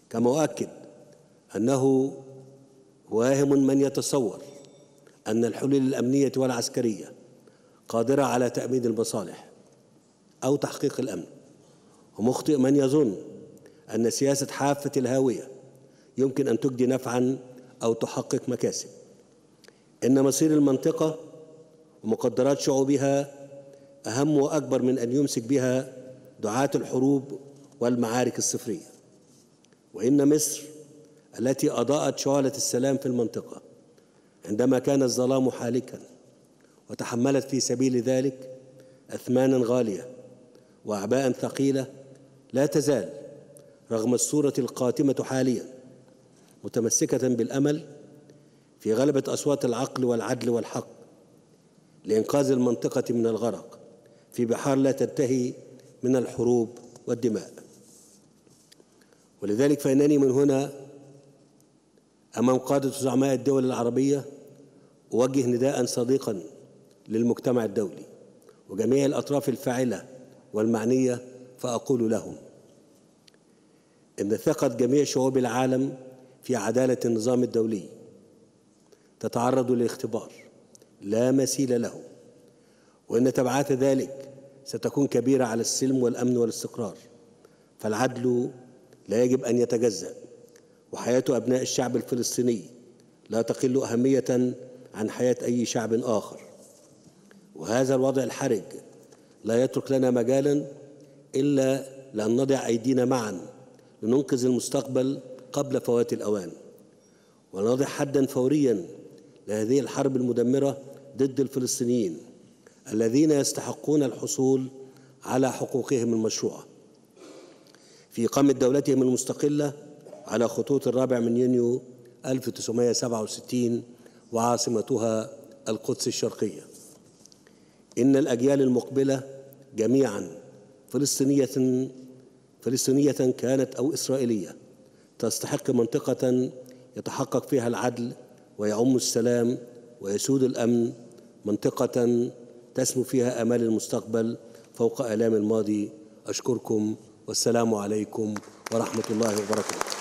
كما أؤكد أنه واهم من يتصور أن الحلول الأمنية والعسكرية قادرة على تأمين المصالح أو تحقيق الأمن، ومخطئ من يظن أن سياسة حافة الهاوية يمكن أن تجدي نفعاً أو تحقق مكاسب. إن مصير المنطقة ومقدرات شعوبها أهم وأكبر من أن يمسك بها دعاة الحروب والمعارك الصفرية. وإن مصر التي أضاءت شعلة السلام في المنطقة عندما كان الظلام حالكاً وتحملت في سبيل ذلك أثماناً غالية وأعباء ثقيلة، لا تزال رغم الصورة القاتمة حالياً متمسكة بالأمل في غلبة أصوات العقل والعدل والحق لإنقاذ المنطقة من الغرق في بحار لا تنتهي من الحروب والدماء. ولذلك فإنني من هنا أمام قادة زعماء الدول العربية أوجه نداء صديقا للمجتمع الدولي وجميع الأطراف الفاعلة والمعنية، فأقول لهم إن ثقة جميع شعوب العالم في عدالة النظام الدولي تتعرض لاختبار لا مثيل له، وإن تبعات ذلك ستكون كبيرة على السلم والأمن والاستقرار، فالعدل لا يجب أن يتجزأ، وحياة أبناء الشعب الفلسطيني لا تقل أهمية عن حياة أي شعب آخر. وهذا الوضع الحرج لا يترك لنا مجالا إلا لأن نضع أيدينا معا لننقذ المستقبل قبل فوات الأوان، ونضع حدا فوريا لهذه الحرب المدمرة ضد الفلسطينيين الذين يستحقون الحصول على حقوقهم المشروعة في إقامة دولتهم المستقلة على خطوط 4 يونيو 1967 وعاصمتها القدس الشرقية. إن الأجيال المقبلة جميعا فلسطينية كانت أو إسرائيلية تستحق منطقة يتحقق فيها العدل ويعم السلام ويسود الأمن، منطقة تسمو فيها آمال المستقبل فوق آلام الماضي. أشكركم والسلام عليكم ورحمة الله وبركاته.